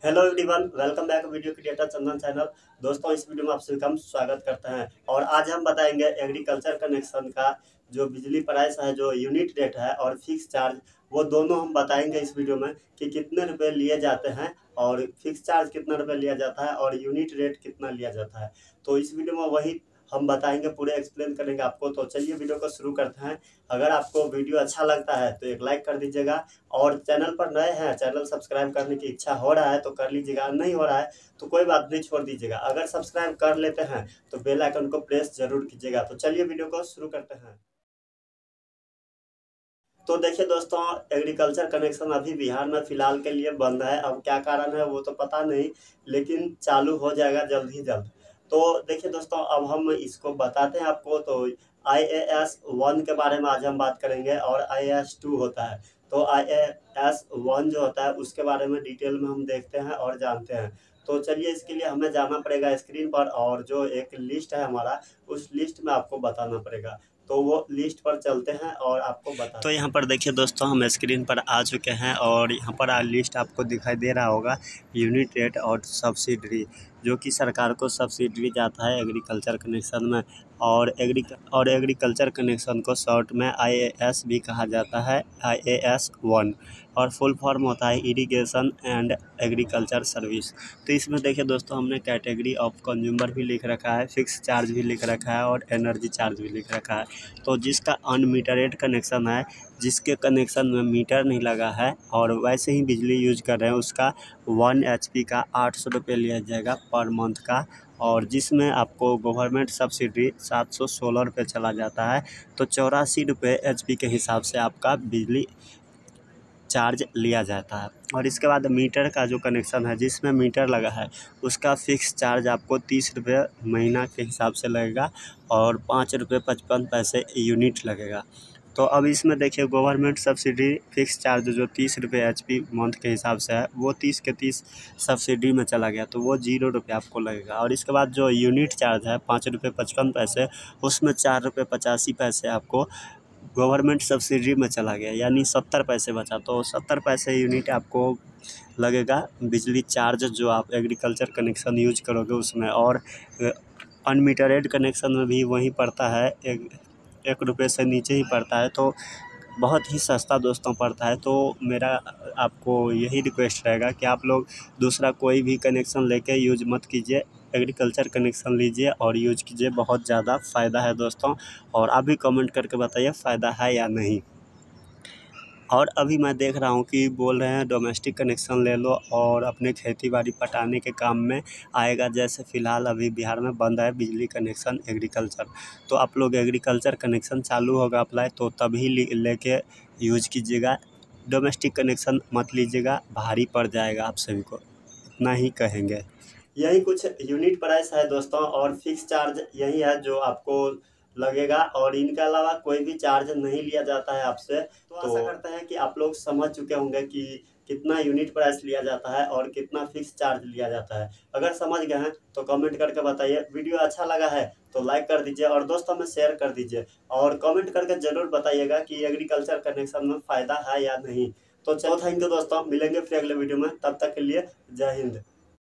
Hello everyone, welcome back video creator Chandan channel. दोस्तों, इस video में आप सभी का स्वागत करते हैं और आज हम बताएंगे एग्रीकल्चर कनेक्शन का जो बिजली प्राइस है, जो यूनिट रेट है और फिक्स चार्ज, वो दोनों हम बताएंगे इस वीडियो में कि कितने रुपए लिए जाते हैं और फिक्स चार्ज कितना रुपए लिया जाता है और यूनिट रेट कितना लिया जाता है। तो इस वीडियो में वही हम बताएंगे, पूरे एक्सप्लेन करेंगे आपको। तो चलिए वीडियो को शुरू करते हैं। अगर आपको वीडियो अच्छा लगता है तो एक लाइक कर दीजिएगा और चैनल पर नए हैं, चैनल सब्सक्राइब करने की इच्छा हो रहा है तो कर लीजिएगा, नहीं हो रहा है तो कोई बात नहीं, छोड़ दीजिएगा। अगर सब्सक्राइब कर लेते हैं तो बेल आइकन को प्रेस जरूर कीजिएगा। तो चलिए वीडियो को शुरू करते हैं। तो देखिए दोस्तों, एग्रीकल्चर कनेक्शन अभी बिहार में फिलहाल के लिए बंद है। अब क्या कारण है वो तो पता नहीं, लेकिन चालू हो जाएगा जल्द ही जल्द। तो देखिए दोस्तों, अब हम इसको बताते हैं आपको। तो IAS 1 के बारे में आज हम बात करेंगे और IAS 2 होता है। तो IAS 1 जो होता है उसके बारे में डिटेल में हम देखते हैं और जानते हैं। तो चलिए, इसके लिए हमें जाना पड़ेगा स्क्रीन पर और जो एक लिस्ट है हमारा, उस लिस्ट में आपको बताना पड़ेगा। तो वो लिस्ट पर चलते हैं और आपको बता। तो यहाँ पर देखिए दोस्तों, हम स्क्रीन पर आ चुके हैं और यहाँ पर लिस्ट आपको दिखाई दे रहा होगा, यूनिट रेट और सब्सिडी, जो कि सरकार को सब्सिडी जाता है एग्रीकल्चर कनेक्शन में। और एग्रीकल्चर कनेक्शन को शॉर्ट में IAS भी कहा जाता है, IAS 1, और फुल फॉर्म होता है इरिगेशन एंड एग्रीकल्चर सर्विस। तो इसमें देखिए दोस्तों, हमने कैटेगरी ऑफ कंज्यूमर भी लिख रखा है, फिक्स चार्ज भी लिख रखा है और एनर्जी चार्ज भी लिख रखा है। तो जिसका अनमीटरेड कनेक्शन है, जिसके कनेक्शन में मीटर नहीं लगा है और वैसे ही बिजली यूज कर रहे हैं, उसका 1 HP का 800 रुपये लिया जाएगा पर मंथ का। और जिसमें आपको गवर्नमेंट सब्सिडी 716 रुपये चला जाता है। तो 84 रुपये HP के हिसाब से आपका बिजली चार्ज लिया जाता है। और इसके बाद मीटर का जो कनेक्शन है, जिसमें मीटर लगा है, उसका फिक्स चार्ज आपको 30 रुपये महीना के हिसाब से लगेगा और 5 रुपये 55 पैसे यूनिट लगेगा। तो अब इसमें देखिए, गवर्नमेंट सब्सिडी फिक्स चार्ज जो 30 रुपये HP मंथ के हिसाब से है, वो 30 के 30 सब्सिडी में चला गया, तो वो 0 रुपये आपको लगेगा। और इसके बाद जो यूनिट चार्ज है 5 रुपये 55 पैसे, उसमें 4 रुपये 85 पैसे आपको गवर्नमेंट सब्सिडी में चला गया, यानी 70 पैसे बचा। तो 70 पैसे यूनिट आपको लगेगा बिजली चार्ज, जो आप एग्रीकल्चर कनेक्शन यूज करोगे उसमें। और अनमीटरेड कनेक्शन में भी वही पड़ता है, 1 रुपये से नीचे ही पड़ता है। तो बहुत ही सस्ता दोस्तों पड़ता है। तो मेरा आपको यही रिक्वेस्ट रहेगा कि आप लोग दूसरा कोई भी कनेक्शन लेके यूज मत कीजिए, एग्रीकल्चर कनेक्शन लीजिए और यूज कीजिए, बहुत ज़्यादा फ़ायदा है दोस्तों। और आप भी कमेंट करके बताइए फ़ायदा है या नहीं। और अभी मैं देख रहा हूँ कि बोल रहे हैं डोमेस्टिक कनेक्शन ले लो और अपने खेती बाड़ी पटाने के काम में आएगा। जैसे फ़िलहाल अभी बिहार में बंद है बिजली कनेक्शन एग्रीकल्चर, तो आप लोग एग्रीकल्चर कनेक्शन चालू होगा अप्लाई, तो तभी लेके यूज कीजिएगा। डोमेस्टिक कनेक्शन मत लीजिएगा, भारी पड़ जाएगा आप सभी को, इतना ही कहेंगे। यही कुछ यूनिट प्राइस है दोस्तों और फिक्स चार्ज यही है जो आपको लगेगा और इनके अलावा कोई भी चार्ज नहीं लिया जाता है आपसे। तो आशा करते हैं कि आप लोग समझ चुके होंगे कि कितना यूनिट प्राइस लिया जाता है और कितना फिक्स चार्ज लिया जाता है। अगर समझ गए हैं तो कमेंट करके बताइए। वीडियो अच्छा लगा है तो लाइक कर दीजिए और दोस्तों में शेयर कर दीजिए और कमेंट करके जरूर बताइएगा कि एग्रीकल्चर कनेक्शन में फ़ायदा है या नहीं। तो चलो, थैंक यू दोस्तों, मिलेंगे फिर अगले वीडियो में। तब तक के लिए जय हिंद।